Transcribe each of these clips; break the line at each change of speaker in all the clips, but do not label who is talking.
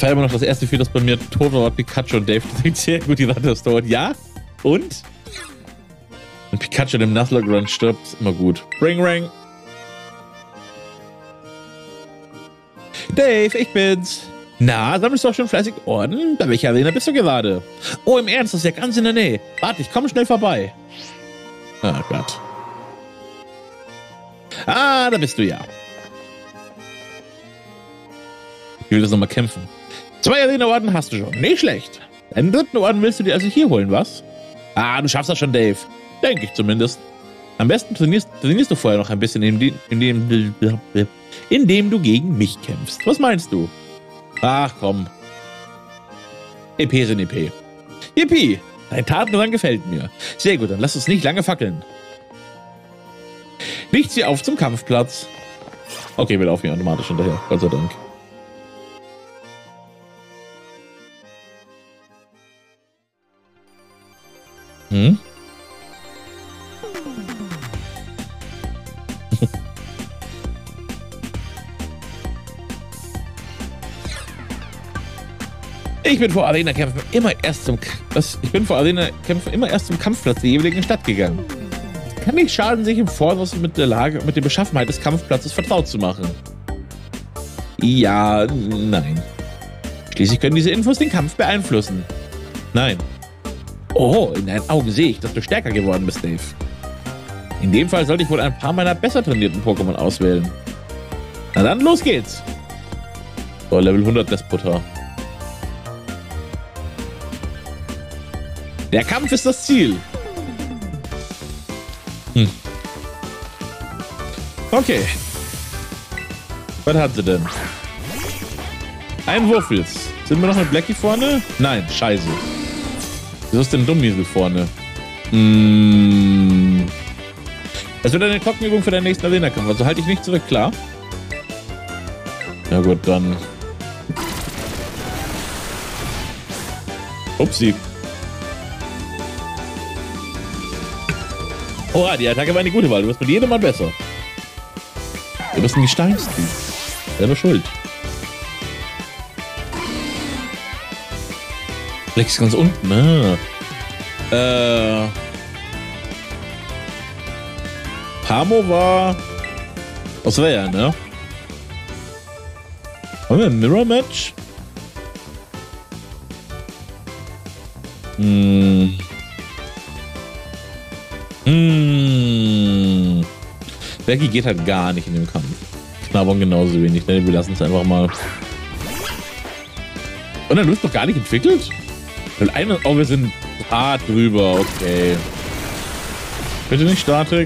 war immer noch das erste Spiel, das bei mir tot war, Pikachu und Dave. Das sehr gut, die Warte, das dauert. Ja? Und? Wenn Pikachu in dem Nuzlocke Run stirbt, ist immer gut. Ring, ring. Dave, ich bin's. Na, sammelst du auch schon fleißig Orden? Bei welcher Arena bist du gerade? Oh, im Ernst, das ist ja ganz in der Nähe. Warte, ich komme schnell vorbei. Ah, Gott. Ah, da bist du ja. Ich will das nochmal kämpfen. 2 Arena-Orden hast du schon. Nicht schlecht. Einen 3. Orden willst du dir also hier holen, was? Ah, du schaffst das schon, Dave. Denke ich zumindest. Am besten trainierst du vorher noch ein bisschen, indem du gegen mich kämpfst. Was meinst du? Ach, komm. EP sind EP. Yippie! Dein Tatendrang gefällt mir. Sehr gut, dann lass uns nicht lange fackeln. Nicht sie auf zum Kampfplatz. Okay, wir laufen hier automatisch hinterher. Gott sei Dank. Hm? Ich bin vor Arena-Kämpfen immer erst zum Kampfplatz der jeweiligen Stadt gegangen. Es kann nicht schaden, sich im Voraus mit der Lage und mit der Beschaffenheit des Kampfplatzes vertraut zu machen. Ja, nein. Schließlich können diese Infos den Kampf beeinflussen. Nein. Oh, in deinen Augen sehe ich, dass du stärker geworden bist, Dave. In dem Fall sollte ich wohl ein paar meiner besser trainierten Pokémon auswählen. Na dann, los geht's. So, Level 100 Despotar. Der Kampf ist das Ziel. Okay. Was hat sie denn? Ein Wurfels. Sind wir noch mit Blackie vorne? Nein, scheiße. Wieso ist denn Dummiesel vorne? Das wird eine Trockenübung für den nächsten Arena-Kampf. Also halte ich nicht zurück, klar? Ja gut, dann... Upsi. Oha, die Attacke war eine gute Wahl. Du wirst mit jedem Mal besser. Du bist ein Gesteinstyp. Selber schuld. Flex ist ganz unten, ne? Pamo war aus Raya, ne? Haben wir ein Mirror-Match? Becky geht halt gar nicht in den Kampf. Knabbern genauso wenig, ne? Wir lassen es einfach mal. Und dann ist doch gar nicht entwickelt? Oh, wir sind hart drüber, okay. Bitte nicht Statik.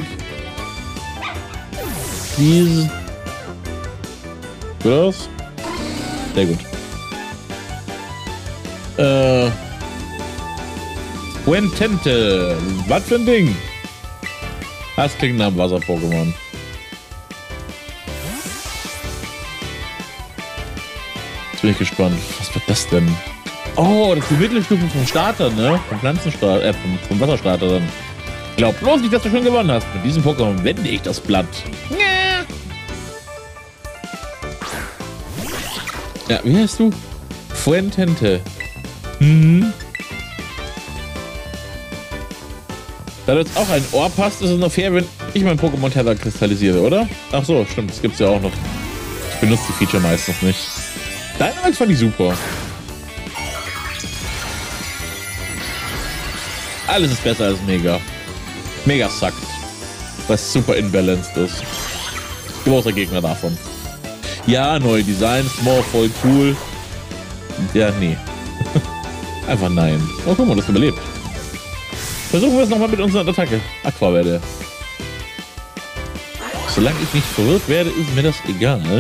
Please. Gut aus? Sehr gut. Quentente. Was für ein Ding? Das klingt nach einem Wasser-Pokémon. Jetzt bin ich gespannt. Was wird das denn? Oh, das ist die Mittelstufe vom Starter, ne? Vom Pflanzenstarter, vom Wasserstarter dann. Glaub bloß nicht, dass du schon gewonnen hast. Mit diesem Pokémon wende ich das Blatt. Ja, wie heißt du? Fuentente. Da du jetzt auch ein Ohr passt, ist es noch fair, wenn ich mein Pokémon Tether kristallisiere, oder? Ach so, stimmt, das gibt's ja auch noch. Ich benutze die Feature meistens nicht. Dynamax fand ich super. Alles ist besser als Mega. Mega suckt. Was super imbalanced ist. Großer Gegner davon. Ja, neue Designs, voll cool. Ja, nee. Einfach nein. Oh, guck mal, das überlebt. Versuchen wir es nochmal mit unserer Attacke. Aquavelle. Solange ich nicht verwirrt werde, ist mir das egal.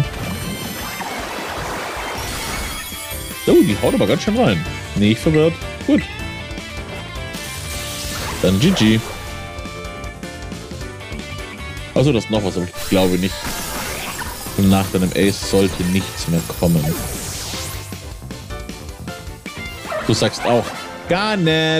Oh, die haut aber ganz schön rein. Nicht verwirrt. Gut. Dann GG. Achso, das ist noch was, aber ich glaube nicht. Nach deinem Ace sollte nichts mehr kommen. Du sagst auch gar nicht.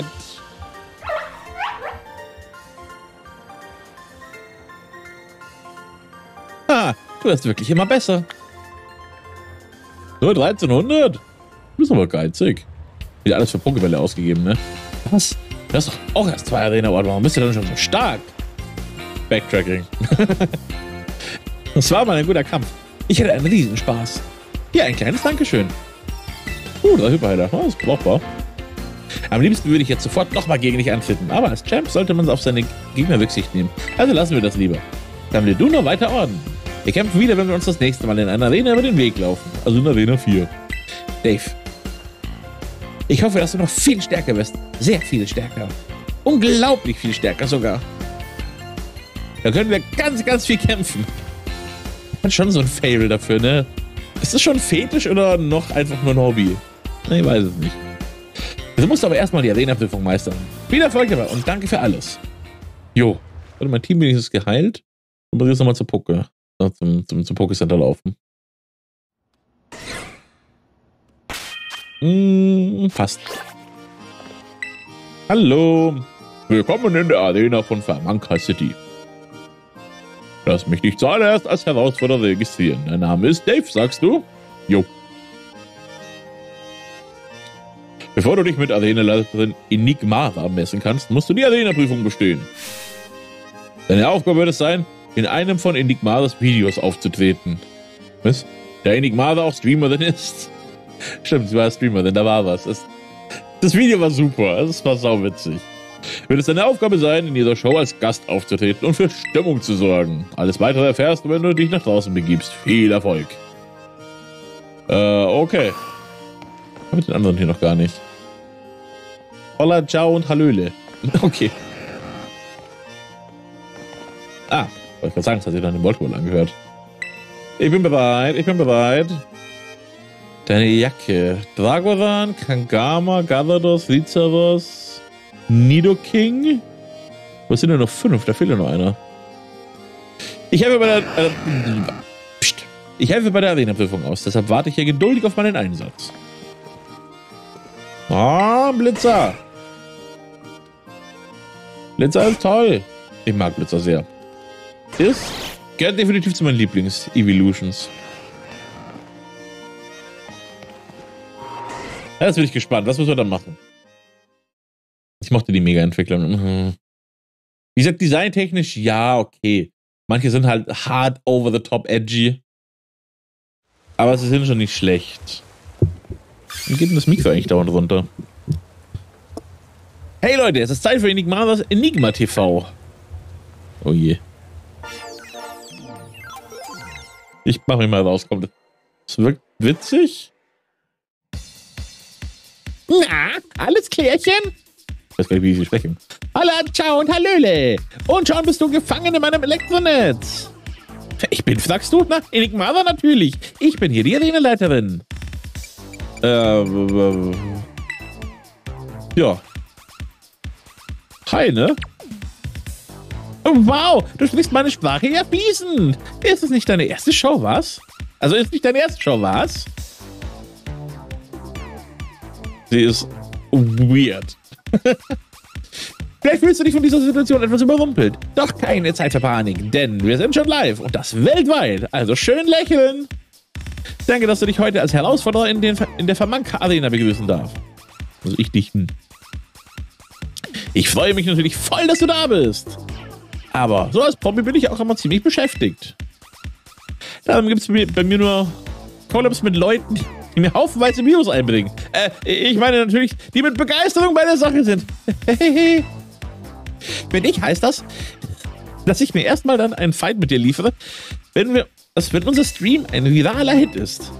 Ah, du wirst wirklich immer besser. Nur 1300? Du bist aber geizig. Wieder alles für Pokébälle ausgegeben, ne? Was? Du hast doch auch erst 2 Arena-Orden. Warum bist du denn schon so stark? Backtracking. Das war mal ein guter Kampf. Ich hatte einen Riesenspaß. Hier ein kleines Dankeschön. 3 Hyperheiler. Das ist brauchbar. Am liebsten würde ich jetzt sofort nochmal gegen dich antreten. Aber als Champ sollte man auf seine Gegner Rücksicht nehmen. Also lassen wir das lieber. Sammle du noch weiter Orden. Wir kämpfen wieder, wenn wir uns das nächste Mal in einer Arena über den Weg laufen. Also in Arena 4. Dave. Ich hoffe, dass du noch viel stärker wirst. Sehr viel stärker. Unglaublich viel stärker sogar. Da können wir ganz, ganz viel kämpfen. Hat schon so ein Fable dafür, ne? Ist das schon Fetisch oder noch einfach nur ein Hobby? Ich weiß es nicht. Du musst aber erstmal die Arena-Prüfung meistern. Viel Erfolg dabei und danke für alles. Jo. Warte, mein Team wenigstens geheilt. Und muss jetzt nochmal zur Poke. Zum Poké-Center laufen. Fast. Hallo. Willkommen in der Arena von Famanka City. Lass mich dich zuallererst als Herausforderer registrieren. Dein Name ist Dave, sagst du? Jo. Bevor du dich mit Arenaleiterin Enigmara messen kannst, musst du die Arena-Prüfung bestehen. Deine Aufgabe wird es sein, in einem von Enigmaras Videos aufzutreten. Was? Da Enigmara auch Streamerin ist. Stimmt, sie war Streamerin, da war was. Das Video war super, es war sauwitzig. Wird es deine Aufgabe sein, in dieser Show als Gast aufzutreten und für Stimmung zu sorgen. Alles weitere erfährst du, wenn du dich nach draußen begibst. Viel Erfolg. Okay. Ich habe den anderen hier noch gar nicht. Holla, ciao und Hallöle. Okay. Ah, wollte ich gerade sagen, das hat sich dann im Voltball angehört. Ich bin bereit, ich bin bereit. Deine Jacke. Dragoran, Kangama, Gyarados, Lycaros, Nidoking. Wo sind denn noch 5? Da fehlt ja noch einer. Ich helfe bei der Arena-Prüfung aus, deshalb warte ich hier geduldig auf meinen Einsatz. Ah, Blitzer. Blitzer ist toll. Ich mag Blitzer sehr. Gehört definitiv zu meinen Lieblings-Evolutions. Jetzt bin ich gespannt. Was müssen wir dann machen? Ich mochte die Mega-Entwicklung. Wie gesagt, designtechnisch, ja, okay. Manche sind halt hard over the top edgy. Aber sie sind schon nicht schlecht. Wie geht denn das Mikro eigentlich dauernd runter? Hey Leute, es ist Zeit für Enigmaras Enigma TV. Oh je. Ich mach mich mal raus. Das wirkt witzig. Na, alles klärchen? Ich weiß gar nicht, wie sie sprechen. Hallo, ciao und hallöle. Und schon bist du gefangen in meinem Elektronetz. Ich bin, sagst du? Na, Enigmara natürlich. Ich bin hier die Arenaleiterin. Ja. Hi, ne? Oh, wow, du sprichst meine Sprache ja fließend. Ist es nicht deine erste Show, was? Also ist nicht deine erste Show, was? Sie ist weird. Vielleicht fühlst du dich von dieser Situation etwas überrumpelt. Doch keine Zeit für Panik, denn wir sind schon live und das weltweit. Also schön lächeln. Danke, dass du dich heute als Herausforderer in der Famanka Arena begrüßen darf. Also ich dich. Ich freue mich natürlich voll, dass du da bist. Aber so als Promi bin ich auch immer ziemlich beschäftigt. Darum gibt es bei mir nur Collabs mit Leuten, die mir haufenweise Videos einbringen. Ich meine natürlich, die mit Begeisterung bei der Sache sind. Für dich heißt das, dass ich mir erstmal dann einen Fight mit dir liefere, wenn unser Stream ein viraler Hit ist.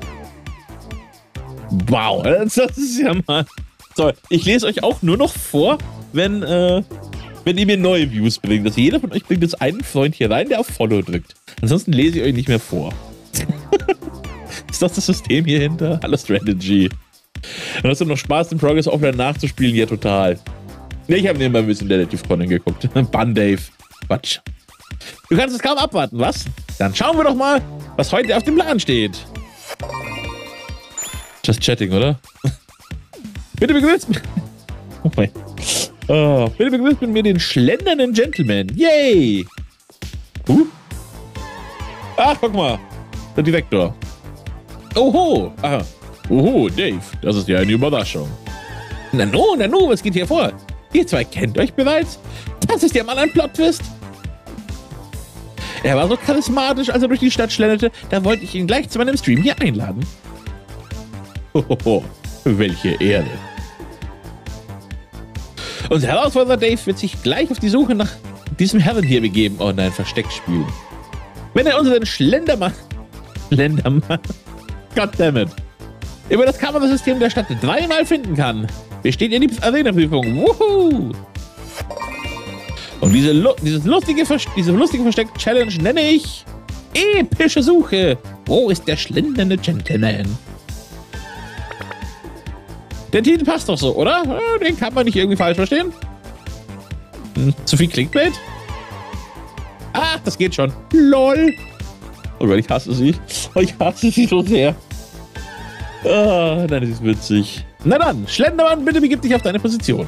Wow, das ist ja mal... So, ich lese euch auch nur noch vor, wenn ihr mir neue Views bringt. Also jeder von euch bringt jetzt einen Freund hier rein, der auf Follow drückt. Ansonsten lese ich euch nicht mehr vor. Ist das System hier hinter? Hallo Strategy. Und hast du noch Spaß, den Progress Offline nachzuspielen? Ja, total. Ich habe mir mal ein bisschen Relative Content geguckt. Bann Dave. Quatsch. Du kannst es kaum abwarten, was? Dann schauen wir doch mal, was heute auf dem Plan steht. Just chatting, oder? Bitte begrüßt mich. Oh mein. Oh, bitte begrüßt mit mir den schlendernden Gentleman. Yay! Ach, guck mal. Der Direktor. Oho. Aha. Oho, Dave, das ist ja eine Überraschung. Nanu, was geht hier vor? Ihr zwei kennt euch bereits? Das ist ja mal ein Plot-Twist. Er war so charismatisch, als er durch die Stadt schlenderte, da wollte ich ihn gleich zu meinem Stream hier einladen. Hohoho, welche Ehre. Unser Herausforderer Dave wird sich gleich auf die Suche nach diesem Herrn hier begeben. Oh nein, Versteckspiel. Wenn er unseren Schlendermann, goddammit, über das Kamerasystem der Stadt dreimal finden kann, besteht ihr liebste Arena-Prüfung. Wuhu! Und diese lustige Versteck-Challenge nenne ich epische Suche. Wo ist der schlendernde Gentleman? Der Titel passt doch so, oder? Den kann man nicht irgendwie falsch verstehen. Zu viel Clickbait? Ah, das geht schon. LOL. Oh Gott, ich hasse sie. Oh, ich hasse sie so sehr. Ah, nein, das ist witzig. Na dann, Schlendermann, bitte begib dich auf deine Position.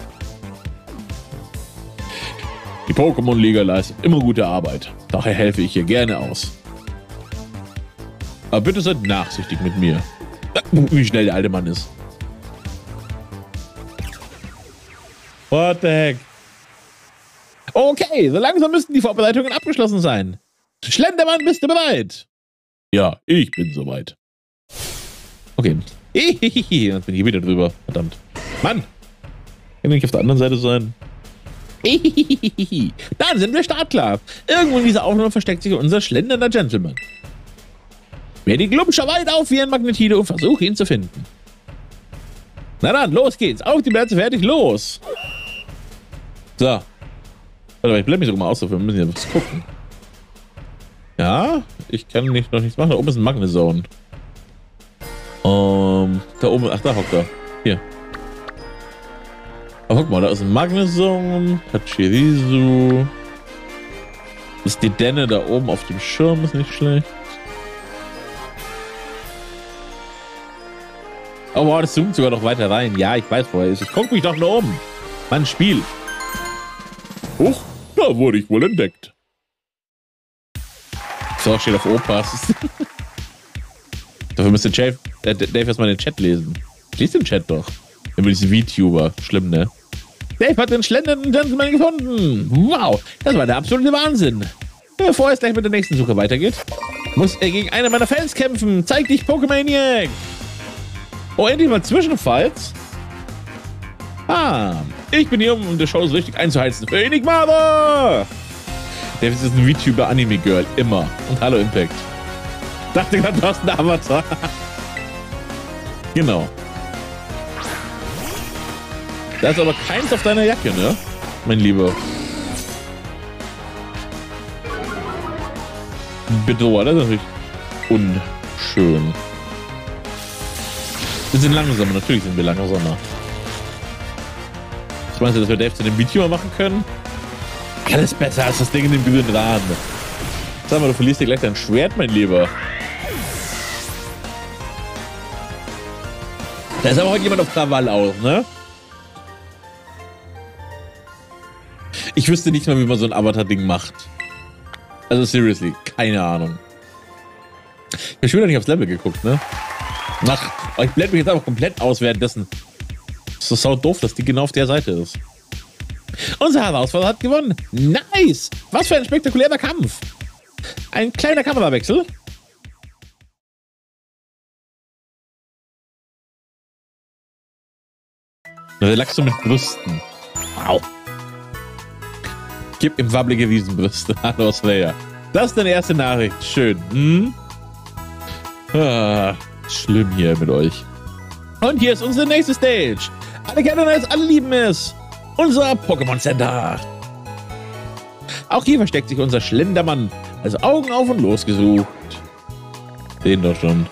Die Pokémon-Liga leistet immer gute Arbeit. Daher helfe ich hier gerne aus. Aber bitte seid nachsichtig mit mir. Wie schnell der alte Mann ist. What the heck? Okay, so langsam müssten die Vorbereitungen abgeschlossen sein. Schlendermann, bist du bereit? Ja, ich bin soweit. Okay. Jetzt bin ich wieder drüber. Verdammt. Mann! Kann nicht auf der anderen Seite sein. Dann sind wir startklar. Irgendwo in dieser Aufnahme versteckt sich unser schlendernder Gentleman. Wer die Glubscher weit auf wie ein Magnetide und versuche ihn zu finden. Na dann, los geht's. Auf die Plätze, fertig, los. So. Warte mal, ich blende mich sogar mal aus, wir müssen jetzt was gucken. Ja, ich kann noch nichts machen. Da oben ist ein Magnezone. Da oben, ach, da hockt er. Hier. Oh, guck mal, da ist ein Magnezone. Pachirisu. Ist die Denne da oben auf dem Schirm, ist nicht schlecht. Oh wow, das zoomt sogar noch weiter rein. Ja, ich weiß, wo er ist. Ich guck mich doch nur um. Mann, Spiel. Huch, da wurde ich wohl entdeckt. So, steht auf Opas. Dafür müsste Dave erstmal den Chat lesen. Lies den Chat doch. Immer diese VTuber. Schlimm, ne? Dave hat den schlendernden Gentleman gefunden. Wow, das war der absolute Wahnsinn. Bevor es gleich mit der nächsten Suche weitergeht, muss er gegen einen meiner Fans kämpfen. Zeig dich, Pokémaniac! Oh, endlich mal Zwischenfalls. Ah, ich bin hier, um die Show so richtig einzuheizen. Für Enigmada! Der ist ein VTuber Anime Girl. Immer. Und hallo Impact. Dachte gerade, du hast einen Avatar. Genau. Da ist aber keins auf deiner Jacke, ne? Mein Lieber. Bitte, das ist natürlich unschön. Wir sind langsamer, natürlich sind wir langsamer. Was meinst du, dass wir Dave zu dem VTuber machen können? Alles besser als das Ding in dem grünen Rahmen. Sag mal, du verlierst dir gleich dein Schwert, mein Lieber. Da ist aber heute jemand auf Krawall aus, ne? Ich wüsste nicht mal, wie man so ein Avatar-Ding macht. Also seriously, keine Ahnung. Ich habe schon wieder nicht aufs Level geguckt, ne? Ach, ich blende mich jetzt einfach komplett aus währenddessen. Das ist so doof, dass die genau auf der Seite ist. Unser Herausforderer hat gewonnen. Nice! Was für ein spektakulärer Kampf. Ein kleiner Kamerawechsel. Relax du mit Brüsten. Wow. Gib ihm wabbelige Riesenbrüste. Hallo Slayer. Das ist deine erste Nachricht. Schön. Hm? Ah, schlimm hier mit euch. Und hier ist unsere nächste Stage. Alle kennen es, alle lieben es. Unser Pokémon Center. Auch hier versteckt sich unser Schlendermann. Also Augen auf und losgesucht. Den doch schon.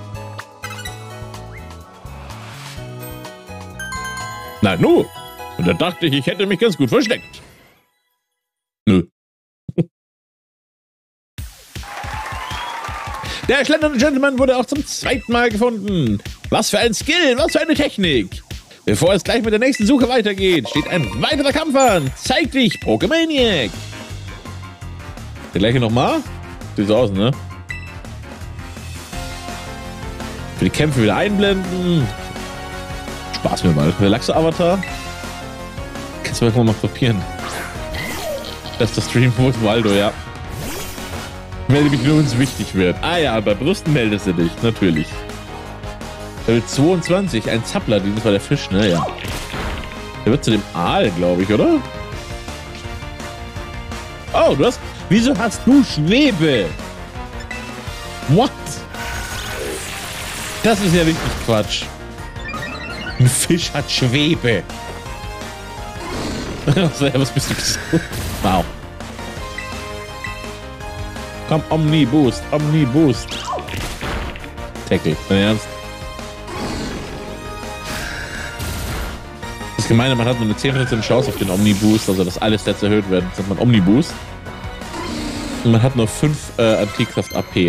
Na nu. Und da dachte ich hätte mich ganz gut versteckt. Nö. Der schlendernde Gentleman wurde auch zum zweiten Mal gefunden. Was für ein Skill, was für eine Technik. Bevor es gleich mit der nächsten Suche weitergeht, steht ein weiterer Kampf an. Zeig dich, Pokémaniac. Der gleiche nochmal? Sieht so aus, ne? Die Kämpfe wieder einblenden. Spaß mir mal. Relaxo-Avatar. Kannst du mal kopieren. Das ist der Stream von Waldo, ja. Melde mich nur, wenn es wichtig wird. Ah ja, bei Brüsten meldest du dich, natürlich. Level 22, ein Zappler, das war der Fisch, ne? Ja. Der wird zu dem Aal, glaube ich, oder? Oh, du hast... Wieso hast du Schwebe? What? Das ist ja richtig Quatsch. Ein Fisch hat Schwebe. Was bist du gesagt? Wow. Komm, Omni-Boost, Omni-Boost. Tackle, dein Ernst? Das Gemeine, man hat nur eine 10% Chance auf den Omni-Boost, also dass alle Stats erhöht werden. Das nennt man Omni-Boost. Und man hat nur 5 Antikraft-AP.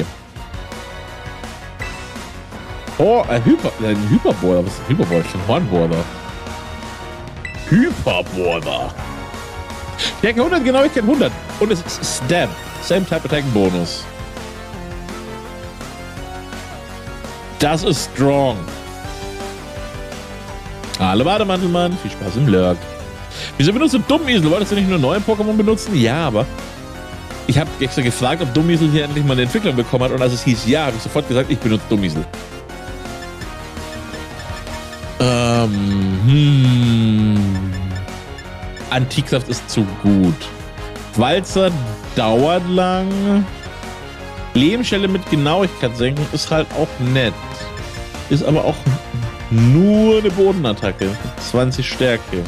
Oh, ein Hyperboarder. Was ist ein Hyperboarder? Ich bin Hornboarder. Hyperboarder. Stärke 100, Genauigkeit 100. Und es ist Stab. Same Type Attack Bonus. Das ist strong. Hallo Bademantelmann. Viel Spaß im Lurk. Wieso benutzt du Dummiesel? Wolltest du nicht nur neue Pokémon benutzen? Ja, aber ich habe extra gefragt, ob Dummiesel hier endlich mal eine Entwicklung bekommen hat. Und als es hieß ja, habe ich sofort gesagt, ich benutze Dummiesel. Antikraft ist zu gut. Walzer dauert lang. Lebensstelle mit Genauigkeit senken ist halt auch nett. Ist aber auch nur eine Bodenattacke. 20 Stärke.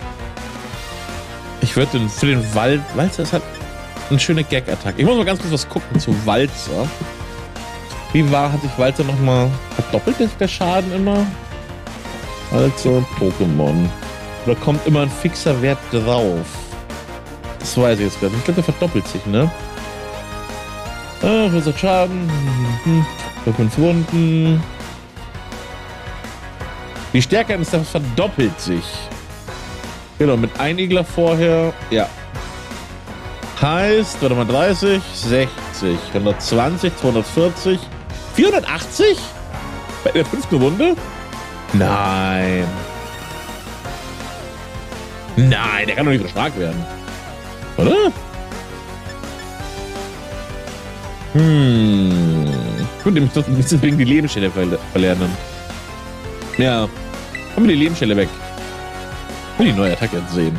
Ich würde für den Walzer ist halt eine schöne Gag-Attacke. Ich muss mal ganz kurz was gucken zu Walzer. Wie war, hat sich Walzer nochmal verdoppelt der Schaden immer? Also Pokémon. Da kommt immer ein fixer Wert drauf. Das weiß ich jetzt gerade. Ich glaube, der verdoppelt sich, ne? Was hat Schaden? Bei 5 Runden. Die Stärke eines Treffers verdoppelt sich. Genau, mit Einigler vorher. Ja. Heißt, warte mal, 30, 60, 120, 240, 480? Bei der 5. Runde? Nein. Nein, der kann doch nicht so stark werden. Oder? Gut, nämlich das ein bisschen wegen die Lebensstelle verlernen. Ja. Haben wir die Lebensstelle weg. Ich will die neue Attacke jetzt sehen.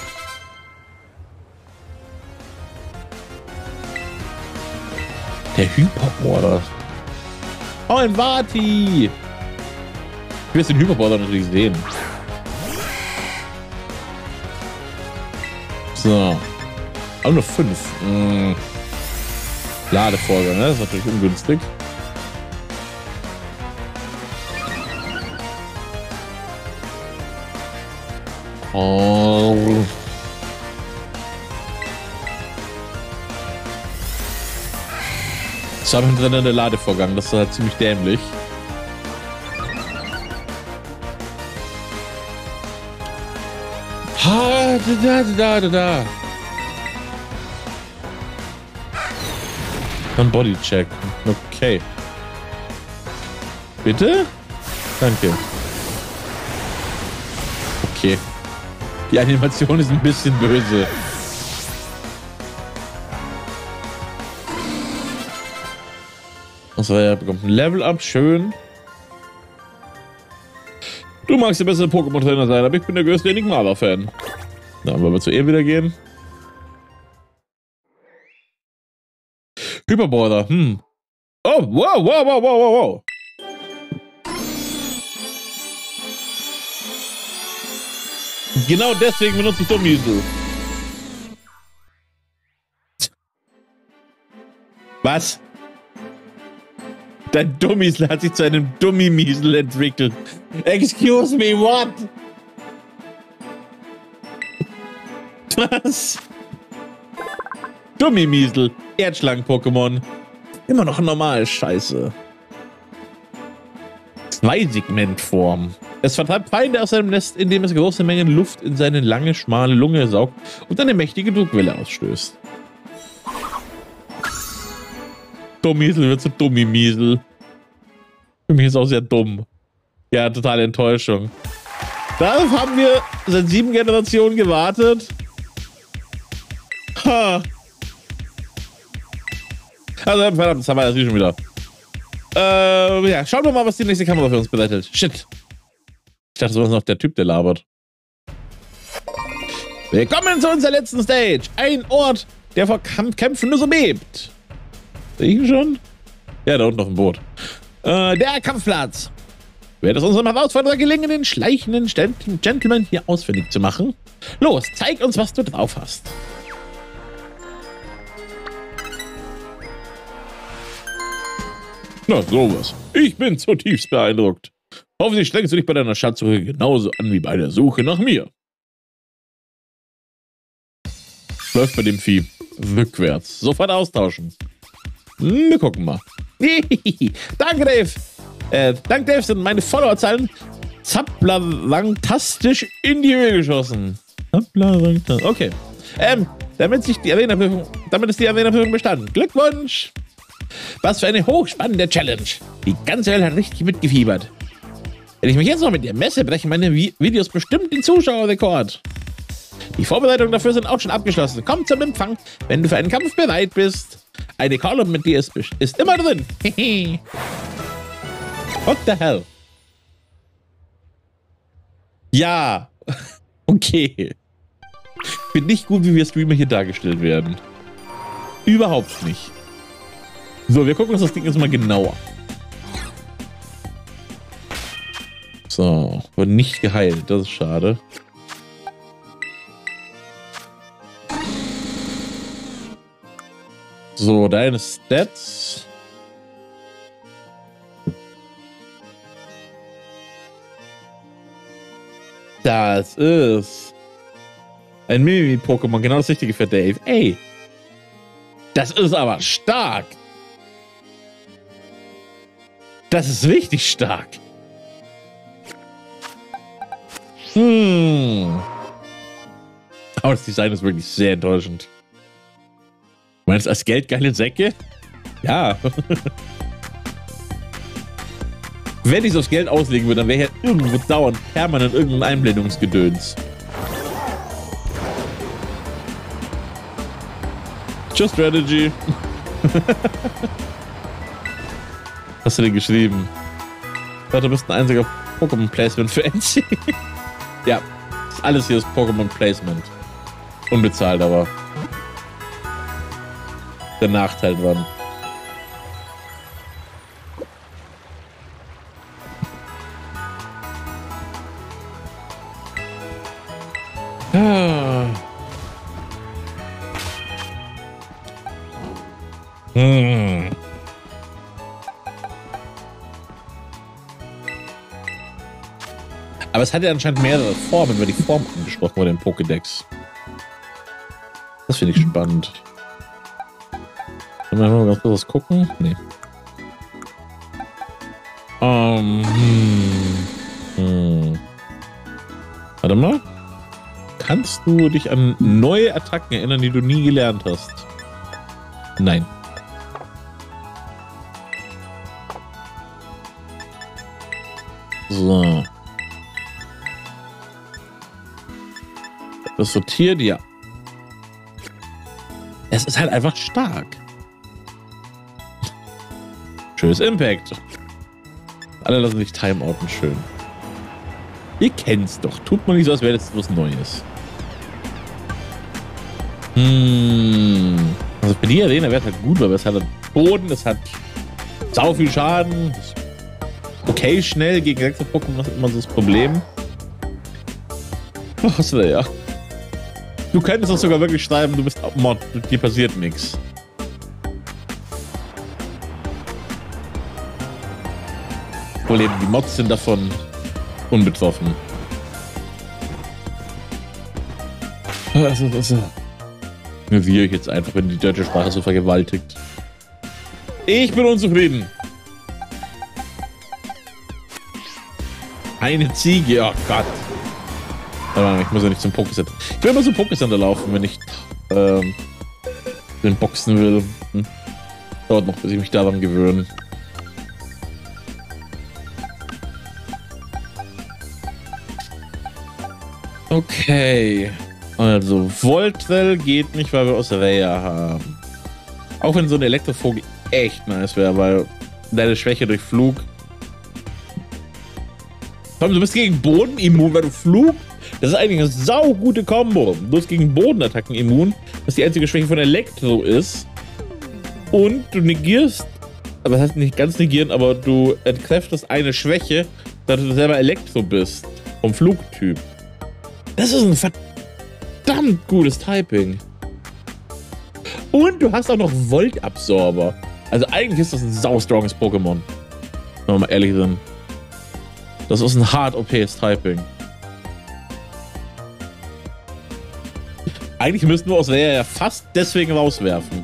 Der Hyperboarder. Oh, ein Vati. Ich will jetzt den Hyperboarder natürlich sehen. So. Aber nur 5. Ladevorgang, ne? Das ist natürlich ungünstig. Oh. Das war hintereinander der Ladevorgang. Das ist halt ziemlich dämlich. Da. Ein Bodycheck. Okay. Bitte? Danke. Okay. Die Animation ist ein bisschen böse. Also er bekommt ein Level-Up, schön. Du magst der bessere Pokémon-Trainer sein, aber ich bin der größte Enigmata-Fan. Na, wollen wir zu ihr wieder gehen? Hyperboarder, Oh, wow. Genau deswegen benutze ich Dummiesel. Was? Dein Dummiesel hat sich zu einem Dummimiesel entwickelt. Excuse me, what? Was? Dummimiesel. Erdschlangen-Pokémon. Immer noch normal, scheiße. Zweisegmentform. Es vertreibt Feinde aus seinem Nest, indem es große Mengen Luft in seine lange, schmale Lunge saugt und eine mächtige Druckwelle ausstößt. Dummiesel wird zu Dummimiesel. Für mich ist auch sehr dumm. Ja, totale Enttäuschung. Darauf haben wir seit 7 Generationen gewartet. Ha. Also, verdammt, das haben wir natürlich schon wieder. Ja, schauen wir mal, was die nächste Kamera für uns bereitet. Shit. Ich dachte, so ist noch der Typ, der labert. Willkommen zu unserer letzten Stage. Ein Ort, der vor Kämpfen nur so bebt. Sehe ich ihn schon? Ja, da unten auf dem Boot. Der Kampfplatz. Wird es unserem Herausforderer gelingen, den schleichenden Gentleman hier ausfindig zu machen? Los, zeig uns, was du drauf hast. Na, sowas. Ich bin zutiefst beeindruckt. Hoffentlich strengst du dich bei deiner Schatzsuche genauso an wie bei der Suche nach mir. Läuft bei dem Vieh rückwärts. Sofort austauschen. Wir gucken mal. Danke, Dave. Dank Dave sind meine Followerzahlen zapplerangtastisch in die Höhe geschossen. Okay. Damit ist die Arena-Prüfung bestanden. Glückwunsch. Was für eine hochspannende Challenge. Die ganze Welt hat richtig mitgefiebert. Wenn ich mich jetzt noch mit dir messe, brechen meine Videos bestimmt den Zuschauerrekord. Die Vorbereitungen dafür sind auch schon abgeschlossen. Komm zum Empfang, wenn du für einen Kampf bereit bist. Eine Call-Up mit dir ist immer drin. What the hell? Ja. Okay. Ich finde nicht gut, wie wir Streamer hier dargestellt werden. Überhaupt nicht. So, wir gucken uns das Ding jetzt mal genauer. So, wurde nicht geheilt. Das ist schade. So, deine Stats. Das ist ein Mimimi-Pokémon, genau das Richtige für Dave. Ey, das ist aber stark. Das ist richtig stark. Aber das Design ist wirklich sehr enttäuschend. Du meinst als Geld geile Säcke? Ja. Wenn ich es aufs Geld auslegen würde, dann wäre hier irgendwo dauernd permanent irgendein Einblendungsgedöns. Just Strategy. Hast du denn geschrieben? Ich dachte, du bist ein einziger Pokémon-Placement für NC. Ja, alles hier ist Pokémon-Placement. Unbezahlt, aber der Nachteil dran. Aber es hat ja anscheinend mehrere Formen, wenn die Form angesprochen wurde im Pokédex. Das finde ich spannend. Können wir mal ganz kurz gucken? Nee. Warte mal. Kannst du dich an neue Attacken erinnern, die du nie gelernt hast? Nein. So. Das sortiert, ja. Es ist halt einfach stark. Schönes Impact. Alle lassen sich timeouten schön. Ihr kennt's doch. Tut man nicht so, als wäre das was Neues. Also für die Arena wäre es halt gut, weil es hat Boden, es hat sau viel Schaden. Okay, schnell gegen Wechsel-Pokémon, das ist immer so das Problem. Ach, was ja. Du könntest das sogar wirklich schreiben, du bist Mod, dir passiert nichts. Problem, die Mods sind davon unbetroffen. Also, ignoriere ich jetzt einfach, wenn die deutsche Sprache so vergewaltigt. Ich bin unzufrieden. Eine Ziege, oh Gott. Aber ich muss ja nicht zum Pokécenter. Ich will immer zum Pokécenter laufen, wenn ich den boxen will. Dauert noch, bis ich mich daran gewöhne. Okay. Also, Voltrel geht nicht, weil wir Osreya haben. Auch wenn so ein Elektrovogel echt nice wäre, weil deine Schwäche durch Flug. Komm, du bist gegen Boden immun, weil du Flug. Das ist eigentlich eine saugute Kombo. Du bist gegen Bodenattacken immun, was die einzige Schwäche von Elektro ist. Und du negierst, aber das heißt nicht ganz negieren, aber du entkräftest eine Schwäche, da du selber Elektro bist. Vom Flugtyp. Das ist ein verdammt gutes Typing. Und du hast auch noch Voltabsorber. Also eigentlich ist das ein saustronges Pokémon. Wenn wir mal ehrlich sind. Das ist ein hart OPs Typing. Eigentlich müssten wir aus der ja fast deswegen rauswerfen.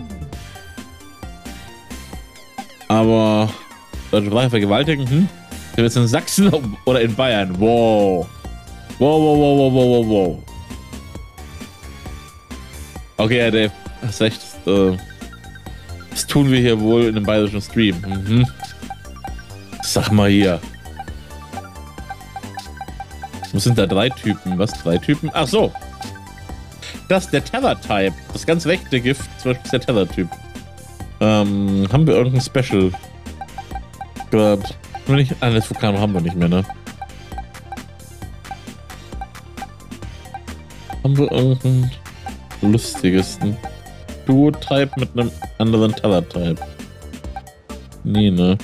Aber deutsche Sprache vergewaltigen, Sind wir jetzt in Sachsen oder in Bayern? Wow. Wow. Okay, ja, Dave, hast recht. Das tun wir hier wohl in einem bayerischen Stream. Sag mal hier. Was sind da 3 Typen? Was? 3 Typen? Ach so. Das ist der Tether-Type. Das ganz rechte Gift zum Beispiel ist der Tether-Typ. Haben wir irgendein Special? Gerade. Das Vulkan haben wir nicht mehr, ne? Haben wir irgendein lustiges Duo-Type mit einem anderen Tether-Type? Nee, ne?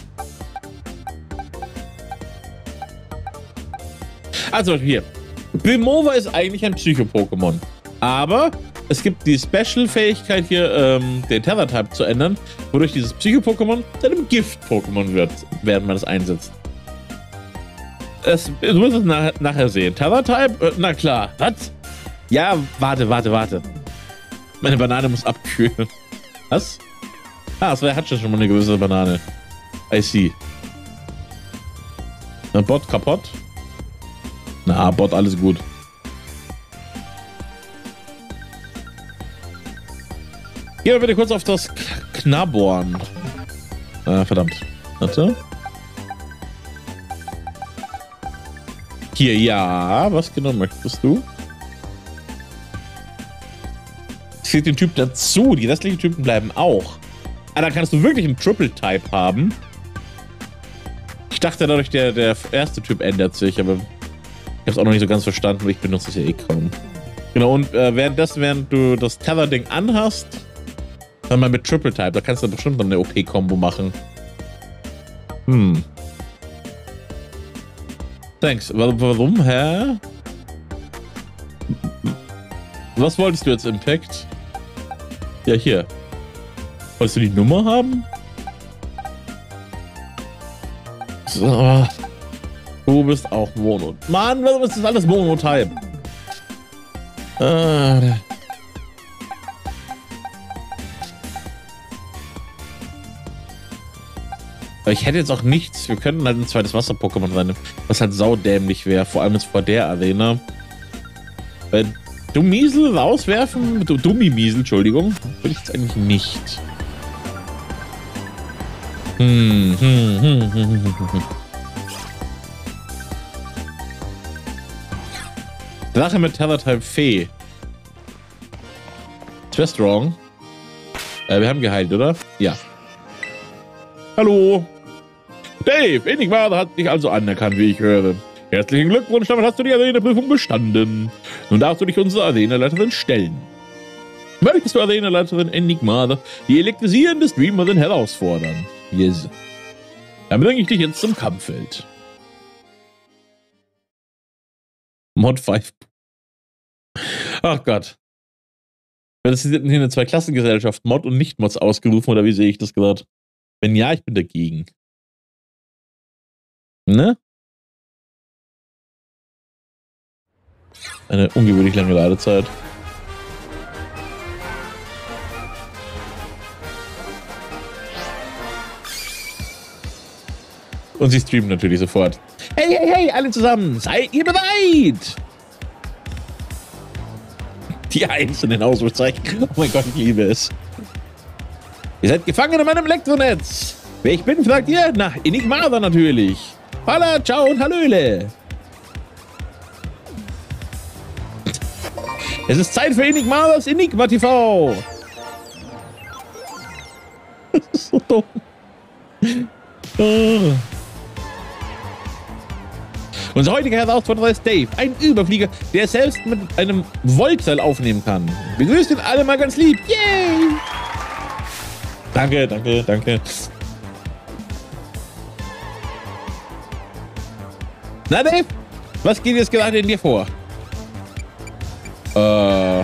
Also hier. Brimova ist eigentlich ein Psycho-Pokémon. Aber es gibt die Special-Fähigkeit hier, den Tether-Type zu ändern, wodurch dieses Psycho-Pokémon zu einem Gift-Pokémon wird, während man das einsetzt. Du wirst es nachher sehen. Tether-Type? Na klar. Was? Ja, warte. Meine Banane muss abkühlen. Was? Ah, es hat schon mal eine gewisse Banane. I see. Na, Bot kaputt? Na, Bot, alles gut. Gehen wir bitte kurz auf das Knaborn. Verdammt. Warte. Hier, ja. Was genau möchtest du? Es fehlt den Typ dazu. Die restlichen Typen bleiben auch. Ah, dann kannst du wirklich einen Triple-Type haben. Ich dachte dadurch, der erste Typ ändert sich, aber ich habe es auch noch nicht so ganz verstanden, weil ich benutze es ja eh kaum. Genau, und während du das Tether-Ding anhast, dann mal mit Triple-Type, da kannst du bestimmt noch eine OP-Kombo machen. Thanks. Warum, hä? Was wolltest du jetzt, Impact? Ja, hier. Wolltest du die Nummer haben? So. Du bist auch Mono. Mann, warum ist das alles Mono-Type? Ich hätte jetzt auch nichts. Wir könnten halt ein zweites Wasser-Pokémon reinnehmen, was halt saudämlich wäre. Vor allem jetzt vor der Arena. Dummiesel rauswerfen? Dummi-Miesel, Entschuldigung. Will ich jetzt eigentlich nicht. Drache mit Tether-Type Fee. Das wäre strong. Wir haben geheilt, oder? Ja. Hallo. Dave, Enigma hat dich also anerkannt, wie ich höre. Herzlichen Glückwunsch, damit hast du die Arena-Prüfung bestanden. Nun darfst du dich unserer Arena-Leiterin stellen. Möchtest du Arena-Leiterin Enigma, die elektrisierende Streamerin, herausfordern? Yes. Dann bringe ich dich jetzt zum Kampffeld. Mod 5. Ach Gott. Das ist hier eine Zweiklassengesellschaft, Mod und Nicht-Mods ausgerufen, oder wie sehe ich das gerade? Wenn ja, ich bin dagegen. Ne? Eine ungewöhnlich lange Ladezeit. Und sie streamen natürlich sofort. Hey, alle zusammen, seid ihr bereit? Die einzelnen Ausrufezeichen. Oh mein Gott, ich liebe es. Ihr seid gefangen in meinem Elektronetz. Wer ich bin, fragt ihr? Na, Enigmada natürlich. Holla, ciao und hallöle. Es ist Zeit für Enigma's Enigma TV. Das ist so dumm. Oh. Unser heutiger Herausforderer ist Dave, ein Überflieger, der selbst mit einem Voltseil aufnehmen kann. Begrüßt ihn alle mal ganz lieb. Yay! Danke, danke, danke. Na Dave, was geht jetzt gerade in dir vor? Ja.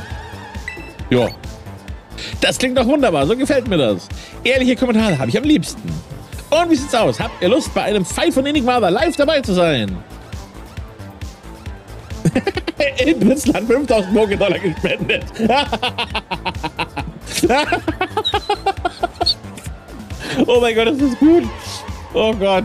Das klingt doch wunderbar, so gefällt mir das. Ehrliche Kommentare habe ich am liebsten. Und wie sieht's aus? Habt ihr Lust, bei einem Fight von Enigma live dabei zu sein? In Dritzland 5000 $Dollar gespendet. Oh mein Gott, das ist gut. Oh Gott.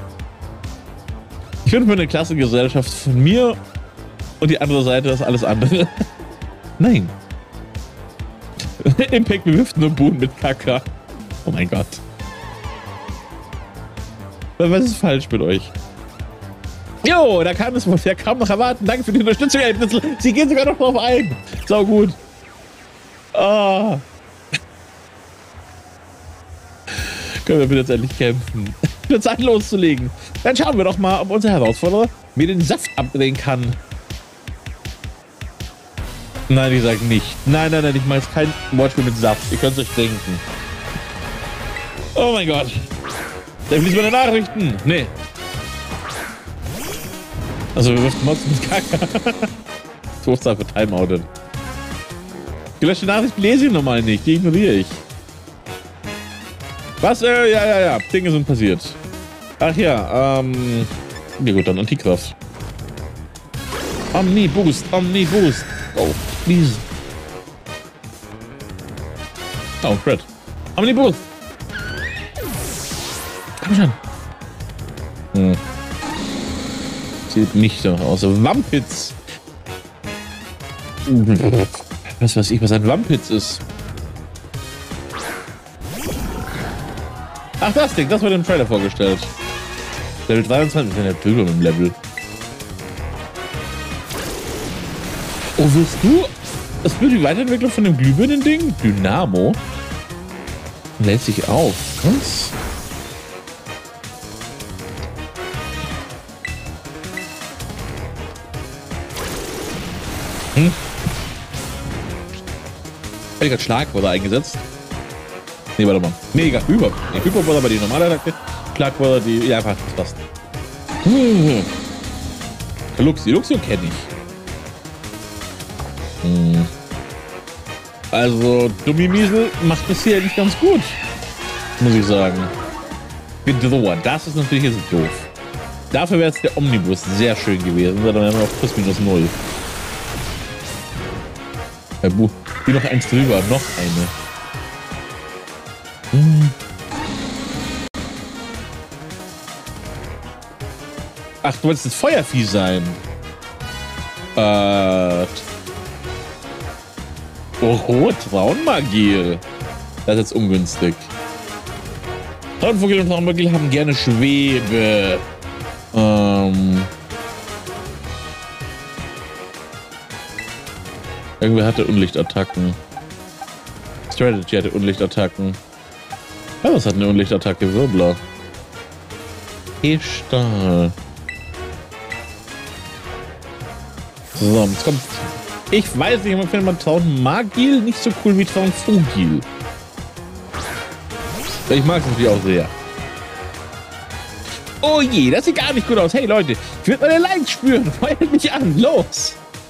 Ich finde für eine klasse Gesellschaft von mir und die andere Seite ist alles andere. Nein. Impact bewirft nur Boon mit Kaka. Oh mein Gott. Was ist falsch mit euch? Jo, da kann es wohl ja kaum noch erwarten. Danke für die Unterstützung. Sie gehen sogar noch drauf ein. Sau gut. Oh. Können wir bitte jetzt endlich kämpfen? Wird Zeit loszulegen. Dann schauen wir doch mal, ob unser Herausforderer mir den Saft abdrehen kann. Nein, ich sag nicht. Nein, nein, nein, ich mache jetzt kein Wortspiel mit Saft. Ihr könnt es euch denken. Oh mein Gott. Da fließen meine Nachrichten. Nee. Also wir wirft Mods mit Kacke. Todzahl für Timeoutet. Gelöschte Nachricht lese ich normal nicht. Die ignoriere ich. Was? Ja. Dinge sind passiert. Ach ja, ja gut, dann Antikraft. Omniboost. Oh, please. Oh, Fred. Omniboost. Komm schon. Sieht nicht so aus. Wampitz. Was weiß ich, was ein Wampitz ist. Ach, das Ding, das wurde im Trailer vorgestellt. Level 23 ist ja drüber mit dem Level. Oh, willst du? Das wird die Weiterentwicklung von dem Glühbirnen-Ding? Dynamo? Lädt sich auf. Was? Ich gerade Schlagwörter eingesetzt. Nee, warte mal. Nee, egal. Hyper war aber die normale Attacke. Schlagwörter, die. Ja, einfach fast. Luxio kenne ich. Also, Dummimiesel macht das hier nicht ganz gut. Muss ich sagen. Bedroher, das ist natürlich jetzt doof. Dafür wäre jetzt der Omnibus sehr schön gewesen. Dann wären wir auf plus minus 0. Hier noch eins drüber, noch eine. Ach, du wolltest das Feuervieh sein. Oh, Traunmagil. Das ist jetzt ungünstig. Traunvogel und Traunmagil haben gerne Schwebe. Irgendwer hatte Unlichtattacken. Strategy hatte Unlichtattacken. Ja, was hat eine Unlichtattacke? Wirbler. E-Stahl. So, jetzt kommt. Ich weiß nicht, ich finde man Traunmagil nicht so cool wie Traunvogel. Ich mag es natürlich auch sehr. Oh je, das sieht gar nicht gut aus. Hey Leute, ich würde meine Likes spüren. Feuert mich an. Los.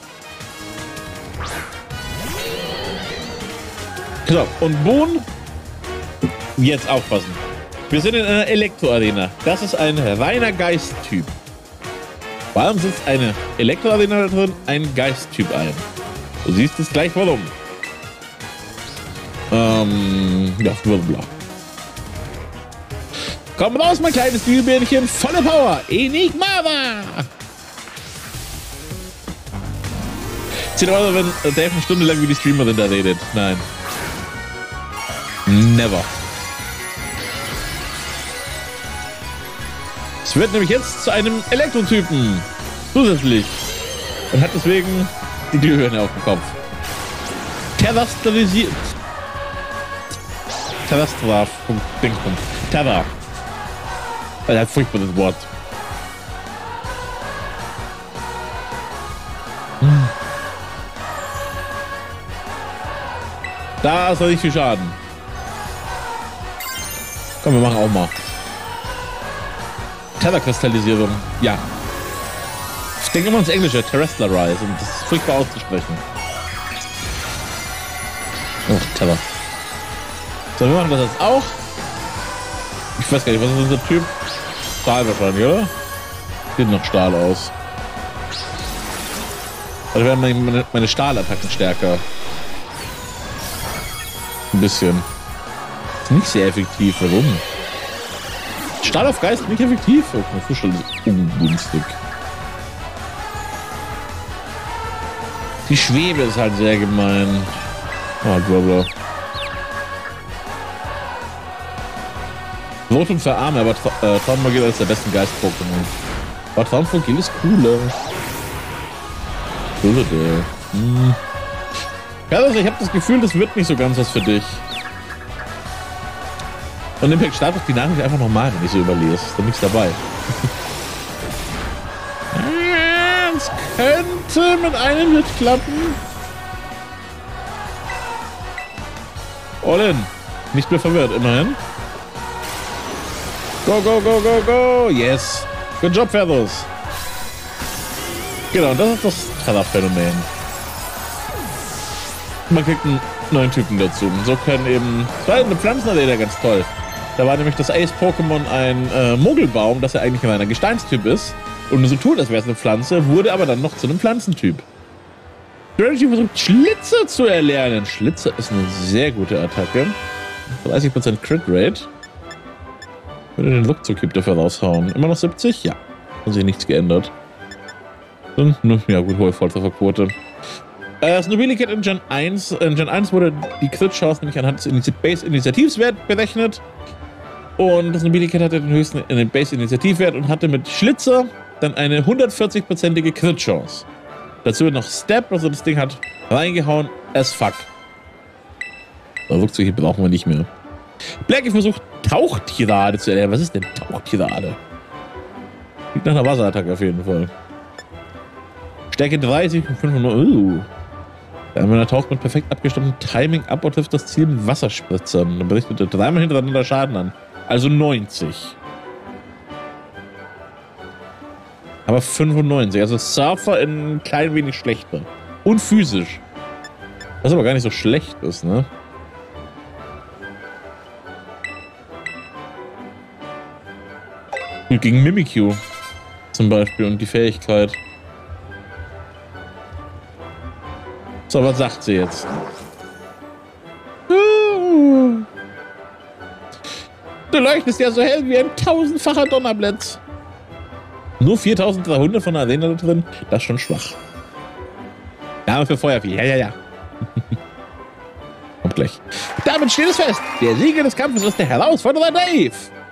So, und Boon. Jetzt aufpassen. Wir sind in einer Elektroarena. Das ist ein reiner Geisttyp. Warum sitzt eine Elektroarena da drin ein Geisttyp ein? Du siehst es gleich warum. Ja, bla. Komm raus, mein kleines Glühbirnchen. Volle Power. Enigma. 10 €, wenn Dave eine Stunde lang wie die Streamerin da redet. Nein. Never. Es wird nämlich jetzt zu einem Elektrotypen. Zusätzlich. Und hat deswegen die Glühbirne auf dem Kopf. Terrestrialisiert. Terrestraf.Dingsbums. Terra. Ein furchtbares Wort. Da ist doch nicht viel Schaden. Komm, wir machen auch mal. Terra-Kristallisierung. Ja. Ich denke immer ins Englische. Terrestrialize. Und das ist furchtbar auszusprechen. Oh, Terra. So, wir machen das jetzt auch. Ich weiß gar nicht, was ist unser Typ? Stahl wahrscheinlich, oder? Sieht noch Stahl aus. Oder werden meine Stahlattacken stärker? Ein bisschen. Ist nicht sehr effektiv. Warum? Stahl auf Geist nicht effektiv? Oh, das ist schon ungünstig. Die Schwebe ist halt sehr gemein. Ah, blablabla. Votum für Arme, aber Traummagie ist der besten Geist-Pokémon. Aber Traummagie ist cooler. Ja, also ich habe das Gefühl, das wird nicht so ganz was für dich. Und Impact startet die Nachricht einfach nochmal, wenn ich so überlese. Ist da nichts dabei. Es könnte mit einem Hit klappen. All in. Nicht mehr verwirrt, immerhin. Go, go, go, go, go. Yes. Good job, Feathers. Genau, das ist das Terra-Phänomen. Man kriegt einen neuen Typen dazu. So können eben... Das war eine Pflanzenarena ganz toll. Da war nämlich das Ace-Pokémon ein Mogelbaum, das ja eigentlich immer ein Gesteinstyp ist. Und so tut, als wäre es eine Pflanze, wurde aber dann noch zu einem Pflanzentyp. Strategy versucht, Schlitzer zu erlernen. Schlitzer ist eine sehr gute Attacke. 30% Crit-Rate. Würde den Rückzug dafür raushauen. Immer noch 70? Ja. Hat sich nichts geändert. Und, ja gut, hohe Volltrefferquote. Das Nobilicat in Gen 1. In Gen 1 wurde die Crit-Chance nämlich anhand des Base-Initiativwert berechnet. Und das Nobilicat hatte den höchsten Base-Initiativwert und hatte mit Schlitzer dann eine 140%ige Crit-Chance. Dazu noch Step, also das Ding hat reingehauen as fuck. Aber Rückzug brauchen wir nicht mehr. Blackie versucht Tauchtirade zu erlernen. Was ist denn Tauchtirade? Klingt nach einer Wasserattacke auf jeden Fall. Stärke 30 und 500. Wenn er taucht mit perfekt abgestimmtem Timing ab und trifft das Ziel mit Wasserspritzern. Dann berichtet er dreimal hintereinander Schaden an. Also 90. Aber 95. Also Surfer in ein klein wenig schlechter. Und physisch. Was aber gar nicht so schlecht ist, ne? Und gegen Mimikyu zum Beispiel und die Fähigkeit. So, was sagt sie jetzt? Du leuchtest ja so hell wie ein 1000-facher Donnerblitz. Nur 4300 von der Arena da drin? Das ist schon schwach. Name für Feuervieh. Ja. Kommt gleich. Damit steht es fest. Der Sieger des Kampfes ist der Herausforderer Dave.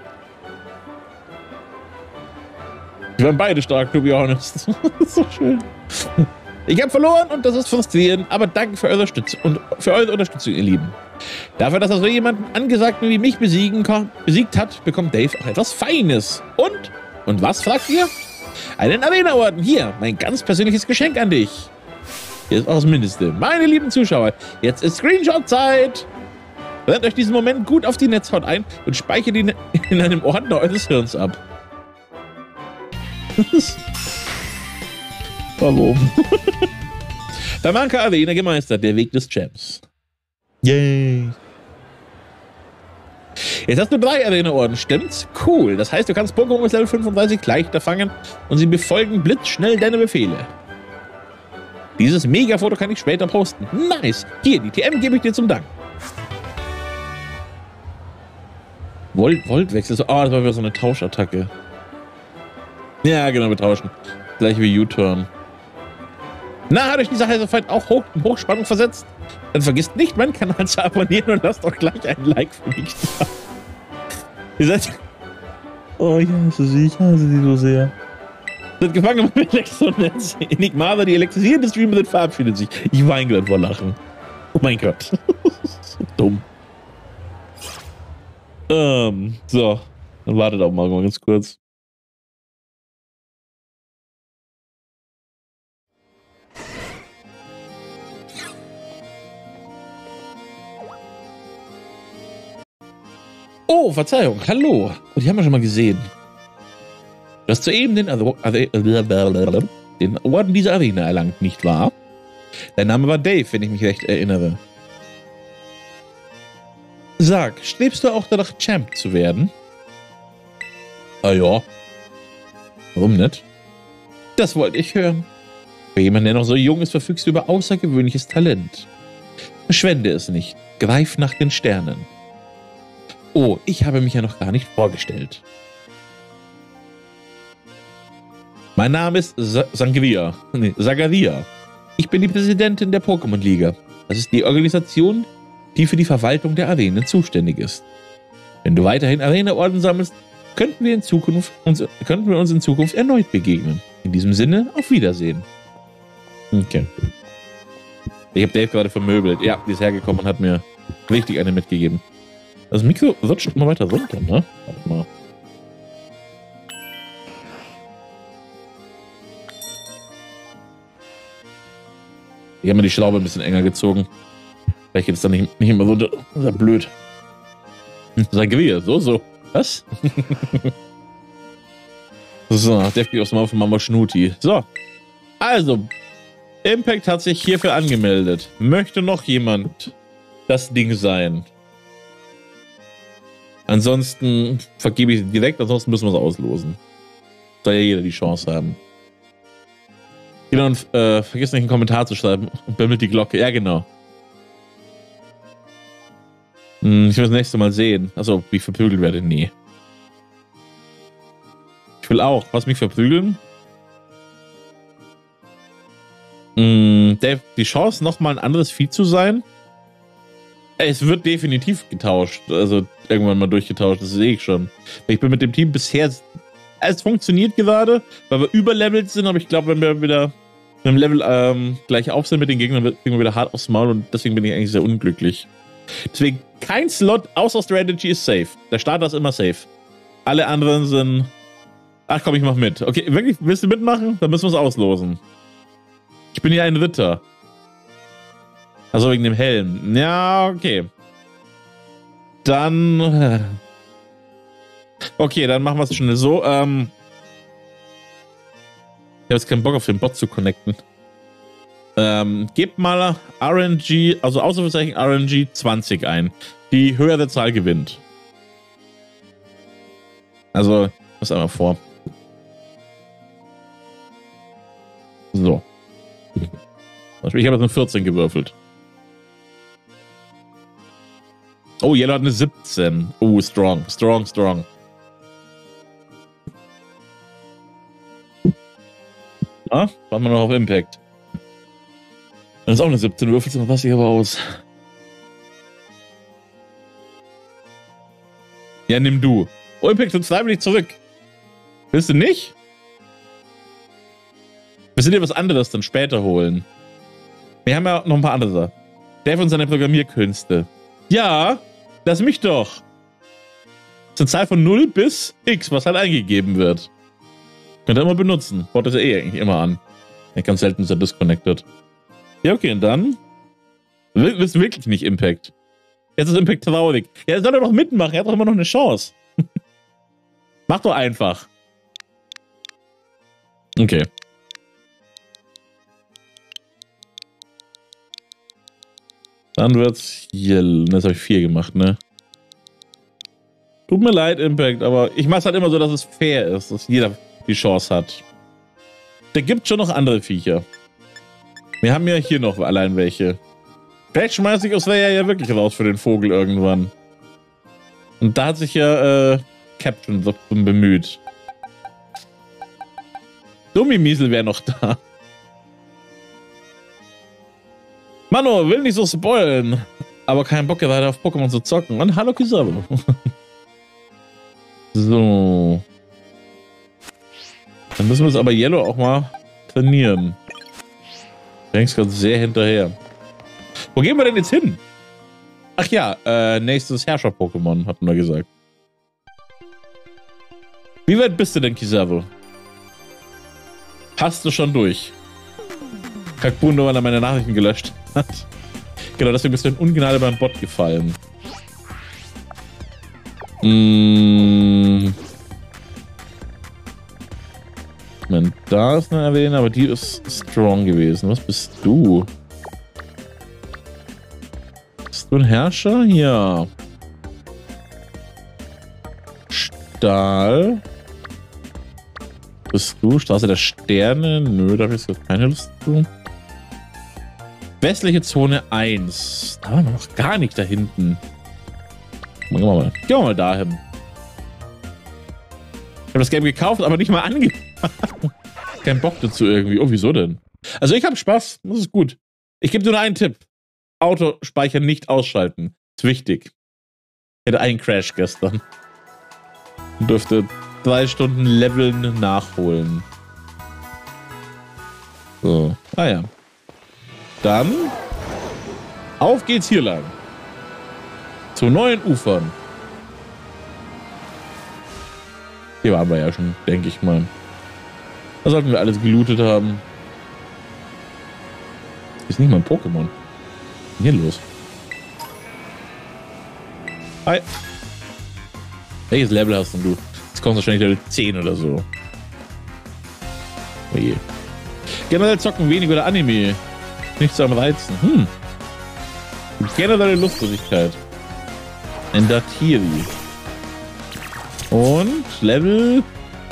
Wir waren beide stark, to be honest. Das ist so schön. Ich habe verloren und das ist frustrierend, aber danke für eure Unterstützung, ihr Lieben. Dafür, dass er so jemanden Angesagten wie mich besiegt hat, bekommt Dave auch etwas Feines. Und was, fragt ihr? Einen Arena-Orden. Hier, mein ganz persönliches Geschenk an dich. Hier ist auch das Mindeste. Meine lieben Zuschauer, jetzt ist Screenshot-Zeit. Brennt euch diesen Moment gut auf die Netzhaut ein und speichert ihn in einem Ordner eures Hirns ab. Warum? Damanka Arena gemeistert, der Weg des Champs. Yay. Jetzt hast du 3 Arena-Orden, stimmt's? Cool. Das heißt, du kannst Pokémon mit Level 35 leichter fangen und sie befolgen blitzschnell deine Befehle. Dieses Mega-Foto kann ich später posten. Nice. Hier, die TM gebe ich dir zum Dank. Voltwechsel. Oh, das war wieder so eine Tauschattacke. Ja, genau, wir tauschen. Gleich wie U-Turn. Na, hat euch dieser heiße Fight auch in Hochspannung versetzt? Dann vergisst nicht, meinen Kanal zu abonnieren und lasst auch gleich einen Like für mich da. Ihr seid... Oh, ich hasse sie so sehr. Sind gefangen mit Elektronetz. Enigmata, die elektrisierende Streamerin verabschiedet sich. Ich weine gerade vor Lachen. Oh mein Gott. So dumm. So. Dann wartet auch mal ganz kurz. Oh, Verzeihung. Hallo. Oh, die haben wir schon mal gesehen. Du hast soeben den Orden dieser Arena erlangt, nicht wahr? Dein Name war Dave, wenn ich mich recht erinnere. Sag, strebst du auch danach, Champ zu werden? Ah ja. Warum nicht? Das wollte ich hören. Für jemanden, der noch so jung ist, verfügst du über außergewöhnliches Talent. Verschwende es nicht. Greif nach den Sternen. Oh, ich habe mich ja noch gar nicht vorgestellt. Mein Name ist Sangria. Nee, Sagaria. Ich bin die Präsidentin der Pokémon-Liga. Das ist die Organisation, die für die Verwaltung der Arenen zuständig ist. Wenn du weiterhin Arena-Orden sammelst, könnten wir uns in Zukunft erneut begegnen. In diesem Sinne, auf Wiedersehen. Okay. Ich habe Dave gerade vermöbelt. Ja, die ist hergekommen und hat mir richtig eine mitgegeben. Das Mikro rutscht immer weiter runter, ne? Warte mal. Ich habe mir die Schraube ein bisschen enger gezogen. Vielleicht geht es dann nicht immer runter. Das ist ja blöd. Sag wir, so. Was? So, der geht aufs Maul von Mama Schnuti. So. Also, Impact hat sich hierfür angemeldet. Möchte noch jemand das Ding sein? Ansonsten vergebe ich sie direkt, ansonsten müssen wir es auslosen. Soll ja jeder die Chance haben. Genau, und vergiss nicht einen Kommentar zu schreiben und bimmelt die Glocke. Ja, genau. Ich will das nächste Mal sehen. Achso, wie ich verprügelt werde. Nee. Ich will auch. Was, mich verprügeln? Dave, die Chance, nochmal ein anderes Vieh zu sein? Es wird definitiv getauscht. Also irgendwann mal durchgetauscht. Das sehe ich schon. Ich bin mit dem Team bisher... Es funktioniert gerade, weil wir überlevelt sind, aber ich glaube, wenn wir wieder mit dem Level gleich auf sind mit den Gegnern, kriegen wir wieder hart aufs Maul und deswegen bin ich eigentlich sehr unglücklich. Deswegen kein Slot außer Strategy ist safe. Der Starter ist immer safe. Alle anderen sind... Ach komm, ich mach mit. Okay, wirklich, willst du mitmachen? Dann müssen wir es auslosen. Ich bin hier ein Ritter. Also wegen dem Helm. Ja, okay. Dann... Okay, dann machen wir es schnell so. Ich habe jetzt keinen Bock auf den Bot zu connecten. Gebt mal RNG, also Ausrufezeichen RNG 20 ein. Die höhere Zahl gewinnt. Also, was einmal vor. So. Ich habe jetzt eine 14 gewürfelt. Oh, Yellow hat eine 17. Oh, strong. Ah, warten wir noch auf Impact. Dann ist auch eine 17, würfelst du was ich aber aus. Ja, nimm du. Oh, Impact tritt freiwillig zurück. Willst du nicht? Wir sind dir was anderes dann später holen. Wir haben ja noch ein paar andere. Dave und seine Programmierkünste. Ja, lass mich doch. Das ist eine Zahl von 0 bis X, was halt eingegeben wird. Könnt ihr immer benutzen. Baut das ja eh eigentlich immer an. Ganz selten ist er disconnected. Ja, okay, und dann... Willst du wirklich nicht Impact? Jetzt ist Impact traurig. Ja, soll er doch mitmachen. Er hat doch immer noch eine Chance. Mach doch einfach. Okay. Dann wird's Yellow. Das habe ich 4 gemacht, ne? Tut mir leid, Impact, aber ich mach's halt immer so, dass es fair ist, dass jeder die Chance hat. Da gibt schon noch andere Viecher. Wir haben ja hier noch allein welche. Vielleicht schmeiß ich Osleia ja wirklich raus für den Vogel irgendwann. Und da hat sich ja Captain bemüht. Dummimiesel wäre noch da. Mano, will nicht so spoilen. Aber keinen Bock weiter auf Pokémon zu zocken. Und hallo Kisabo. So. Dann müssen wir es aber Yellow auch mal trainieren. Du hängst gerade sehr hinterher. Wo gehen wir denn jetzt hin? Ach ja, nächstes Herrscher-Pokémon, hatten wir gesagt. Wie weit bist du denn, Kizaru? Hast du schon durch? Kakbundo, weil er meine Nachrichten gelöscht hat. Genau, deswegen bist du in Ungnade beim Bot gefallen. Moment, da ist eine Arena, aber die ist strong gewesen. Was bist du? Bist du ein Herrscher? Ja. Stahl. Bist du? Straße der Sterne? Nö, da habe ich jetzt keine Lust zu. Westliche Zone 1. Da waren wir noch gar nicht da hinten. Gehen wir mal dahin. Ich habe das Game gekauft, aber nicht mal angefangen. Kein Bock dazu irgendwie. Oh, wieso denn? Also ich habe Spaß. Das ist gut. Ich gebe dir nur einen Tipp. Autospeicher nicht ausschalten. Ist wichtig. Ich hatte einen Crash gestern. Und durfte 3 Stunden Leveln nachholen. So. Ah ja. Dann auf geht's hier lang. Zu neuen Ufern. Hier waren wir ja schon, denke ich mal. Da sollten wir alles gelootet haben. Ist nicht mal ein Pokémon. Was ist denn hier los? Hi. Welches Level hast denn du? Jetzt kommst du wahrscheinlich Level 10 oder so. Oh je. Generell zocken wenig oder Anime. Nichts am Reizen. Generelle Lustlosigkeit. Endatiri. Und Level.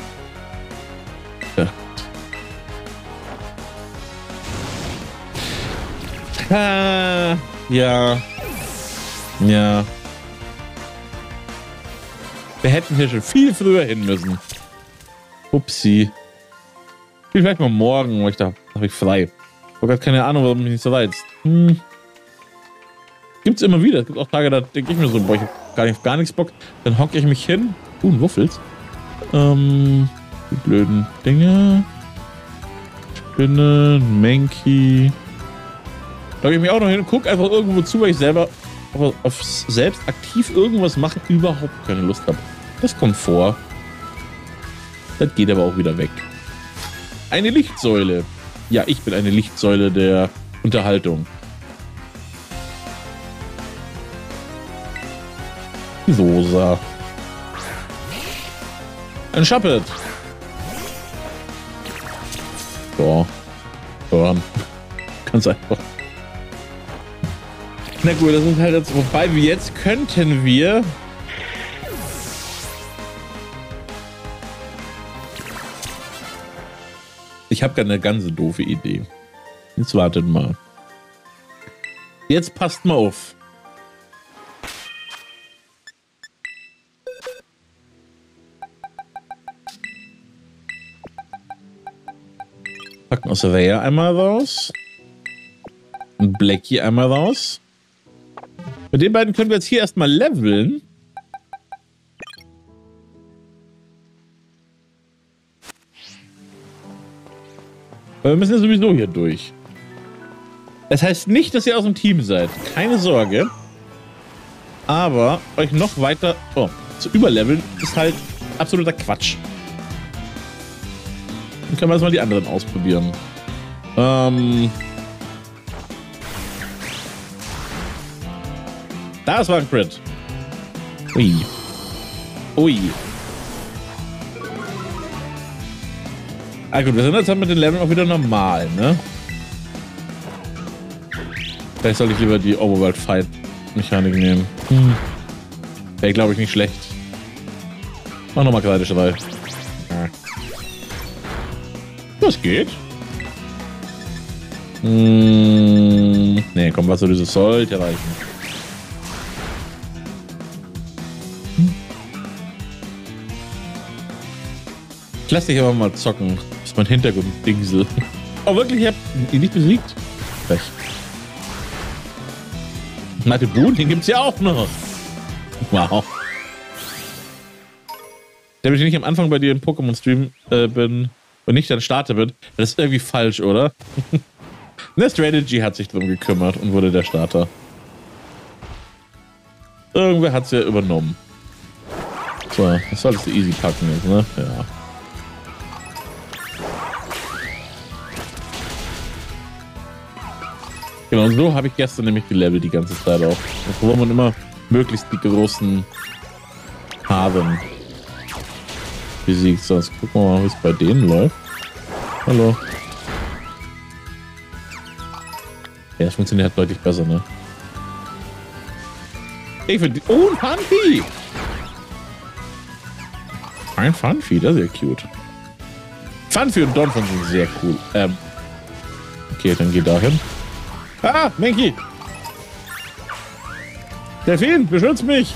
Ja. Ja. Ja. Wir hätten hier schon viel früher hin müssen. Upsi. Vielleicht mal morgen, weil da habe ich frei. Ich habe keine Ahnung, warum mich nicht so reizt. Gibt's immer wieder. Es gibt auch Tage, da denke ich mir so, boah, ich habe gar nichts Bock. Dann hocke ich mich hin. Ein Wuffels. Die blöden Dinge. Spinne, Menki. Da gehe ich mich auch noch hin und gucke einfach irgendwo zu, weil ich selber auf selbst aktiv irgendwas machen überhaupt keine Lust habe. Das kommt vor. Das geht aber auch wieder weg. Eine Lichtsäule. Ja, ich bin eine Lichtsäule der Unterhaltung. Sosa. Ein Schappet. Boah. Burn. Ganz einfach. Na gut, das ist halt jetzt, wobei wir jetzt könnten wir ich habe eine ganz doofe Idee. Jetzt wartet mal. Jetzt passt mal auf. Packen aus Raya einmal raus. Und Blackie einmal raus. Mit den beiden können wir jetzt hier erstmal leveln. Weil wir müssen ja sowieso hier durch. Das heißt nicht, dass ihr aus dem Team seid. Keine Sorge. Aber euch noch weiter zu überleveln ist halt absoluter Quatsch. Dann können wir erstmal die anderen ausprobieren. Das war ein Crit. Ui. Ui. Ah gut, wir sind jetzt mit den Leveln auch wieder normal, ne? Vielleicht soll ich lieber die Overworld Fight Mechanik nehmen. Wäre, glaube ich, nicht schlecht. Mach nochmal Kreideschrei. Ja. Das geht. Ne, komm, was soll dieses sollte reichen. Ich lass dich aber mal zocken. Das ist mein Hintergrund-Dingsel. Oh, wirklich? Ich hab ihn nicht besiegt? Frech. Matte Boon, den gibt's ja auch noch. Wow. Damit ich nicht am Anfang bei dir im Pokémon-Stream bin und nicht dann starte bin, das ist irgendwie falsch, oder? Eine Strategy hat sich drum gekümmert und wurde der Starter. Irgendwer hat es ja übernommen. So, das solltest du easy packen jetzt, ne? Ja. Genau, so habe ich gestern nämlich gelevelt die ganze Zeit auch. Wo man immer möglichst die großen haben besiegt. So, jetzt gucken wir mal, wie es bei denen läuft. Hallo. Ja, das funktioniert deutlich besser, ne? Ich finde... Oh, ein Funfi! Ein Funfi, das ist ja cute. Funfi und Donphan sind sehr cool. Okay, dann geh dahin. Ah, Menki! Delfin, beschütz mich!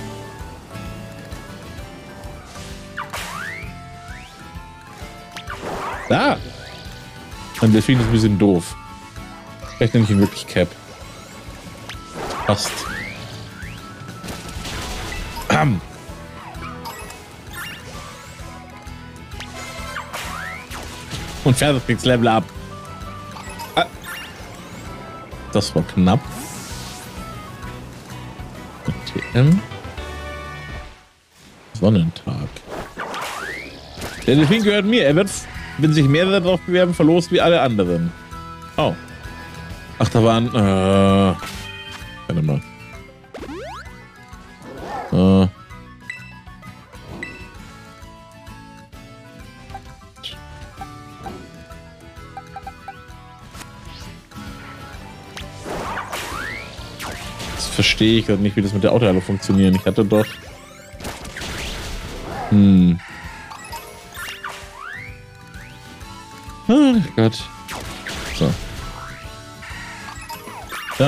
Da! Ein Delfin ist ein bisschen doof. Vielleicht nenne ich ihn wirklich Cap. Passt. Und fertig kriegt's Level ab. Ah. Das war knapp. TM. Sonnentag. Der Delfin gehört mir. Er wird, wenn sich mehrere darauf bewerben, verlost wie alle anderen. Oh. Ach, da waren... Warte mal. Das verstehe ich gerade nicht, wie das mit der Autoheilung funktioniert. Ich hatte doch... Oh Gott. So. Ja.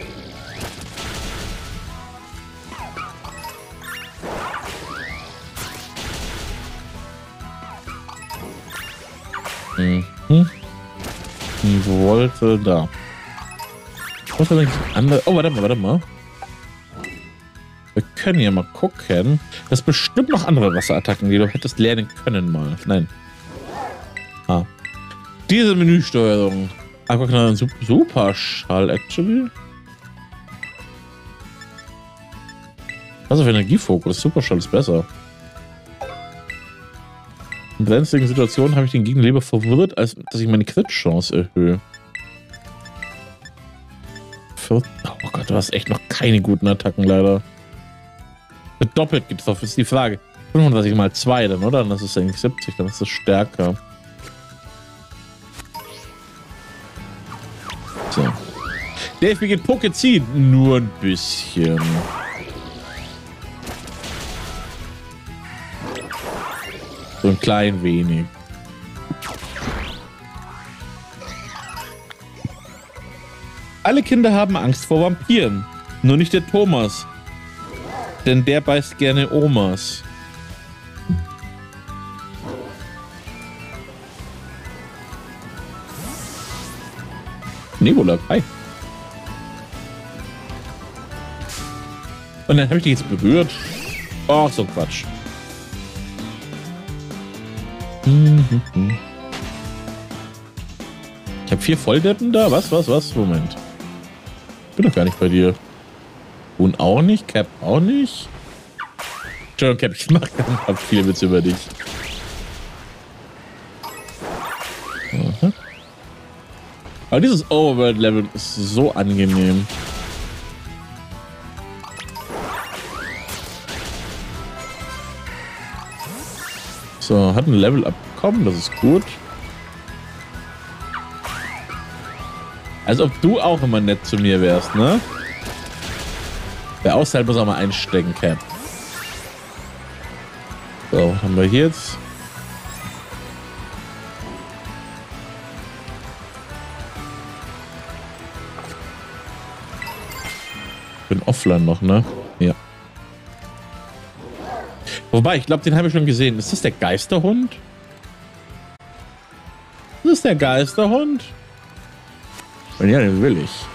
Wollte da. Was ist eigentlich andere? Oh, warte mal. Wir können ja mal gucken. Das ist bestimmt noch andere Wasserattacken, die du hättest lernen können mal. Nein. Ah. Diese Menüsteuerung. Aquaknall Superschall, actually. Also für Energiefokus. Superschall ist besser. In brenzligen Situationen habe ich den Gegner lieber verwirrt, als dass ich meine Crit-Chance erhöhe. Oh Gott, du hast echt noch keine guten Attacken, leider. Mit doppelt getroffen ist die Frage. 35 mal 2 dann, oder? Dann ist es eigentlich 70, dann ist es stärker. So. Der FB geht Poké ziehen. Nur ein bisschen. So ein klein wenig. Alle Kinder haben Angst vor Vampiren. Nur nicht der Thomas. Denn der beißt gerne Omas. Nebula, hi. Und dann habe ich dich jetzt berührt. Oh, so Quatsch. Ich habe 4 Volldeppen da? Was? Moment. Bin doch gar nicht bei dir. Und auch nicht? Cap auch nicht? Entschuldigung, Cap, ich mache viele Witze über dich. Aha. Aber dieses Overworld-Level ist so angenehm. So, hat ein Level abbekommen, das ist gut. Als ob du auch immer nett zu mir wärst, ne? Der Aushalt muss auch mal einstecken, Cap. So, was haben wir hier jetzt? Ich bin offline noch, ne? Ja. Wobei, ich glaube, den habe ich schon gesehen. Ist das der Geisterhund? Ist das der Geisterhund? Und ja, den will ich.